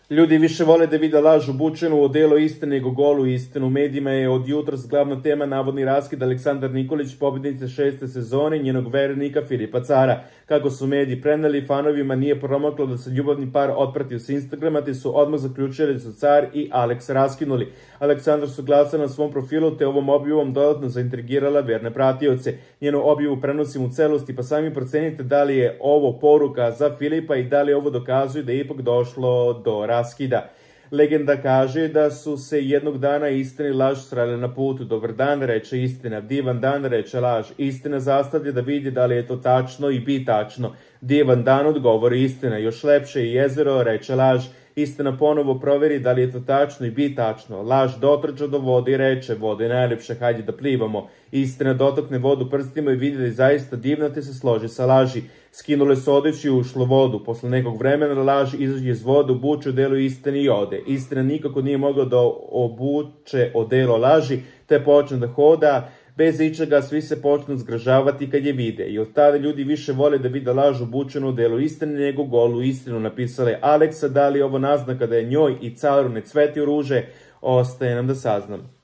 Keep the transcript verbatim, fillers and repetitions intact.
Ljudi više vole da vide laž obučenu u odelo istine nego golu istinu. U medijima je od jutros glavna tema navodni raskid Aleksandar Nikolić, pobednice šeste sezone, i njenog vernika Filipa Cara. Kako su mediji preneli, fanovima nije promaklo da se ljubavni par otpratio sa Instagrama, te su odmah zaključili da su Car i Aleks raskinuli. Aleksandar su glasali na svom profilu, te ovom objavom dodatno zaintrigirala verne pratioce. Njenu objavu prenosim u celosti, pa sami procenite da li je ovo poruka za Filipa i da li ovo dokazuje da je ipak došlo do raskida. Legenda kaže da su se jednog dana istina i laž sreli na putu. Dobar dan, reče istina. Divan dan, reče laž. Istina zastavlja da vidi da li je to tačno i bi tačno. Divan dan, odgovori istina. Još lepše je jezero, reče laž. Istina ponovo proveri da li je to tačno i bi tačno. Laž dotrča do vode i reče, vode je najlepše, hajde da plivamo. Istina dotakne vodu prstima i vidi da je zaista divna, te se složi sa laži. Skinule su odeću i ušlo vodu. Posle nekog vremena laž izađe iz vode, obuče odelo istine i ode. Istina nikako nije mogla da obuče odelo laži, te počne da hoda. Bez ičega svi se počnu zgražavati kad je vide. I od tada ljudi više vole da vide laž obučenu u delu istine nego golu istinu, napisale Aleksa. Da li ovo naznaka da je njoj i Caru ne cveti u ruže, ostaje nam da saznamo.